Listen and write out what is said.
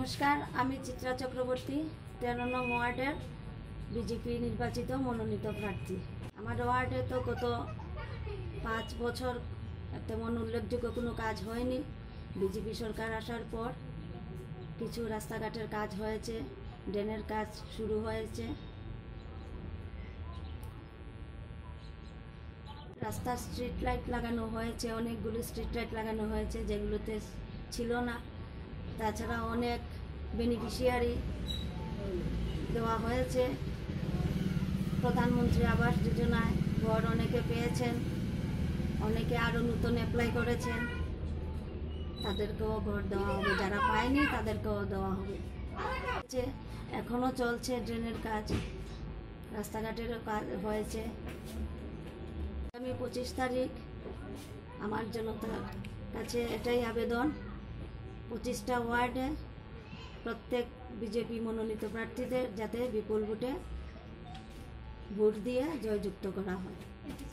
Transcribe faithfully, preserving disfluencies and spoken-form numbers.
নমস্কার, আমি চিত্রা চক্রবর্তী, তেরো নং ওয়ার্ডের বিজেপি নির্বাচিত মনোনীত প্রার্থী। আমার ওয়ার্ডে তো গত পাঁচ বছর তেমন উল্লেখযোগ্য কোনো কাজ হয়নি। বিজেপি সরকার আসার পর কিছু রাস্তাঘাটের কাজ হয়েছে, ড্রেনের কাজ শুরু হয়েছে, রাস্তার স্ট্রিট লাইট লাগানো হয়েছে, অনেকগুলো স্ট্রিট লাইট লাগানো হয়েছে যেগুলোতে ছিল না। তাছাড়া অনেক বেনিফিশিয়ারি দেওয়া হয়েছে। প্রধানমন্ত্রী আবাস যোজনায় ঘর অনেকে পেয়েছেন, অনেকে আরও নতুন অ্যাপ্লাই করেছেন, তাদেরকেও ঘর দেওয়া হবে, যারা পায়নি তাদেরকেও দেওয়া হবে। এখনও চলছে ড্রেনের কাজ, রাস্তাঘাটেরও কাজ হয়েছে। আগামী পঁচিশ তারিখ আমার জনতার কাছে এটাই আবেদন, পঁচিশটা ওয়ার্ডে প্রত্যেক বিজেপি মনোনীত প্রার্থীদের যাতে বিপুল ভোটে ভোট দিয়ে জয়যুক্ত করা হয়।